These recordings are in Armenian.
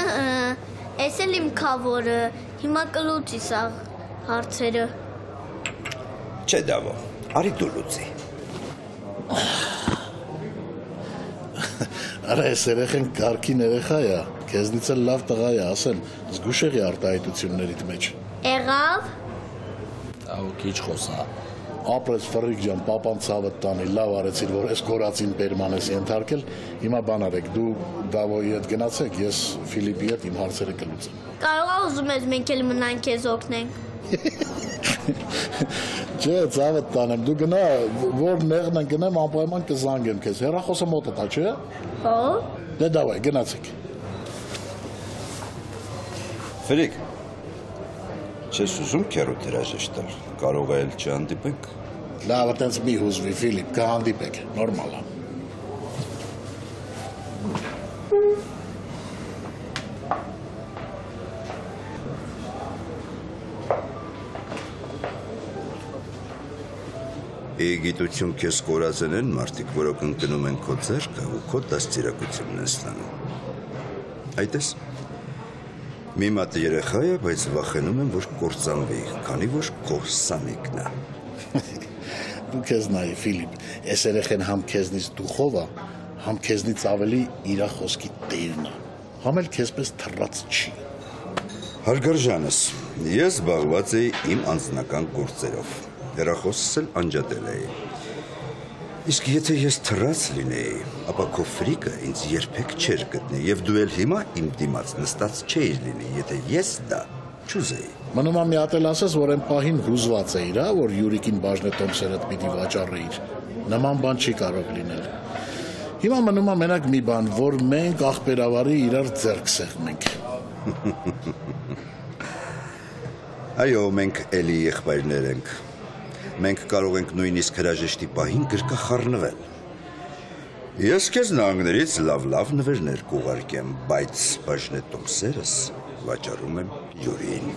Էս էլ իմ քավորը, հիմա կլուծի սա հարցերը։ Չէ դավո, արի դու լուծի։ Արա ես երեխեն կարգին երեխա է, քեզնից էլ լավ տղա է, ասեմ, զգուշ եղի արտահայտություններիդ մեջ։ Եղավ։ Ահա քիչ խոսա։ Ապրես ֆրիկ ջան, պապան ցավը տանի, լավ արեցիր, որ այս կորածին պերման ես ենթարկել, հիմա բան արեք, դու Դավոյի հետ գնացեք, ես Ֆիլիպի հետ իմ հարցերը կլուծեմ։ Կարող է ուզում ես մենք էլ մնանք քեզ օգնենք։ Չէ, ցավը տանեմ, դու գնա, որ նեղն են գնեմ, անպայման կզանգեմ քեզ, հեռախոսը մոտդ է, չէ՞։ Հո։ Դե դավայ, գնացեք։ Ֆրիկ, չես ուզում քերոտ հրաժեշտել, կարող է էլ չհանդիպենք։ Լավ, այտենց մի հուզվի, Ֆիլիպ, կհանդիպեք, նորմալ է։ Գիտություն քեզ կորածեն են մարդիկ, որոնք ընկնում են քո ձեռքը ու քո դաստիարակությունն են ստանում։ Այդպես մի մատ երեխա է, բայց վախենում եմ, որ կործանվի, քանի որ քո սանիկն է։ Դու քեզ նայի, Ֆիլիպ, այս երեխեն համ քեզնից դուխով է, համ քեզնից ավելի իրա խոսքի տերն է, համ էլ քեզպես թռած չի։ Հարգարժանս, ես զբաղված էի իմ անձնական գործերով։ Հեռախոսս էլ անջատել էի։ Իսկ եթե ես թռած լինեի, ապա քո ֆրիկը ինձ երբեք չէր գտնի, եւ դու էլ հիմա իմ դիմաց նստած չէիր լինի, եթե ես դա չուզեի։ Մնում է մի հատ էլ ասես, որ այն պահին հուզված էիր, հա, որ Յուրիկին բաժնետոմսերդ պիտի վաճառեիր։ Նման բան չի կարող լինել։ Հիմա մնում է մենակ մի բան, որ մենք աղբերավարի իրար ձեռք սեղմենք։ Այո, մենք էլի եղբայրներ ենք։ Մենք կարող ենք նույնիսկ հրաժեշտի պահին գրկախառնվել։ Ես քեզ նահանգներից լավ նվերներ կուղարկեմ, բայց բաժնետոմսերս վաճառում եմ Յուրիին։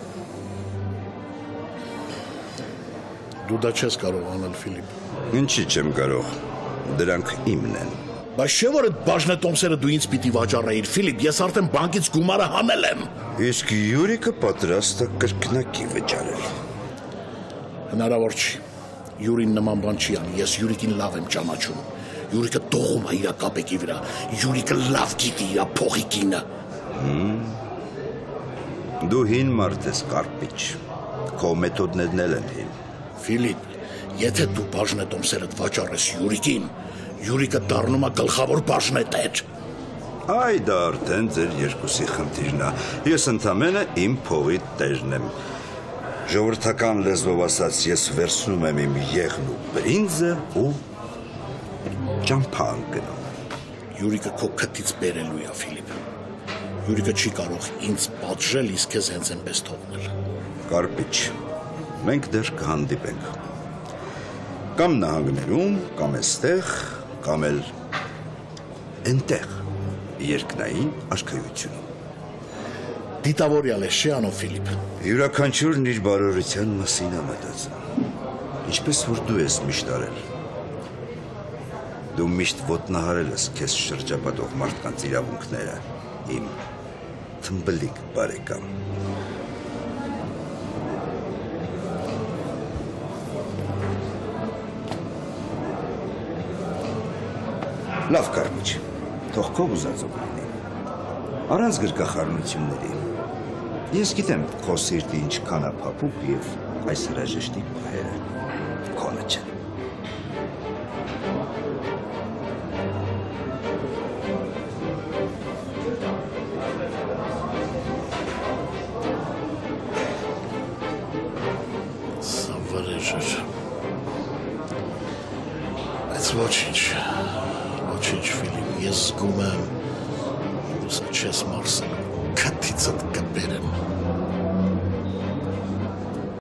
Դու դա չես կարող անել, Ֆիլիպ։ Ինչի չեմ կարող, դրանք իմն են։ Բայց չէ՞ որ այդ բաժնետոմսերը դու ինձ պիտի վաճառեիր, Ֆիլիպ, ես արդեն բանկից գումարը հանել եմ։ Իսկ Յուրիկը պատրաստ է կրկնակի վճարել։ Հնարավոր չի։ Յուրին նման բան չի անի, ես Յուրիկին լավ եմ ճանաչում։ Յուրիկը տողում է իր կապեկի վրա, Յուրիկը լավ գիտի իր փողի կինը։ Դու հին մարդ ես, Կարպիչ, քո մեթոդներն էլ են հին։ Ֆիլիպ, եթե դու բաժնետոմսերդ վաճառես Յուրիկին, Յուրիկը դառնում է գլխավոր բաժնետեր։ Այ դա արդեն ձեր երկուսի խնդիրն է, ես ընդամենը իմ փողի տերն եմ։ Ժողովրդական լեզվով ասած, ես վերցնում եմ իմ եղն ու բրինձը ու ճամփա ընկնում։ Յուրիկը քո քթից բերելու է, Ֆիլիպ։ Յուրիկը չի կարող ինձ պատժել, իսկ քեզ հենց այնպես թողնել։ Կարպիչ, մենք դեռ կհանդիպենք։ Կամ նահանգներում, կամ այստեղ, կամ էլ այնտեղ, երկնային աշխարհությունում։ Դիտավորյալ ես, չի անով, Ֆիլիպ։ Յուրաքանչյուրն իր բարօրության մասին է մտածում, ինչպես որ դու ես միշտ արել։ Դու միշտ ոտնահարել ես քեզ շրջապատող մարդկանց իրավունքները, իմ թմբլիկ բարեկամ։ Լավ, Կարպիչ, թող քո ուզածով լինի, առանց գրկախառնությունների։ Ես գիտեմ քո սիրտը ինչքան է փափուկ եւ այս հրաժեշտի պահերը քոնը չեն։ Սա վրեժ էր։ Բայց ոչինչ, Ֆիլիպ, ես զգում եմ, դու սա չես մարսել, քթիցդ կբերեմ։